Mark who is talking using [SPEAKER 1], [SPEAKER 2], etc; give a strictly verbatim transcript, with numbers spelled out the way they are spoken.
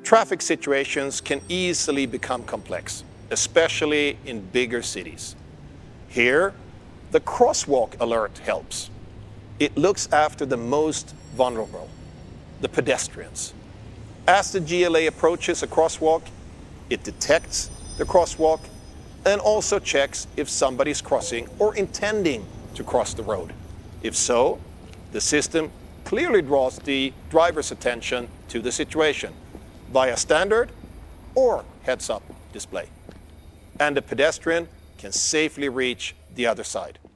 [SPEAKER 1] Traffic situations can easily become complex, especially in bigger cities. Here, the crosswalk alert helps. It looks after the most vulnerable, the pedestrians. As the G L A approaches a crosswalk, it detects the crosswalk and also checks if somebody's crossing or intending to cross the road. If so, the system clearly draws the driver's attention to the situation via standard or heads-up display. And the pedestrian can safely reach the other side.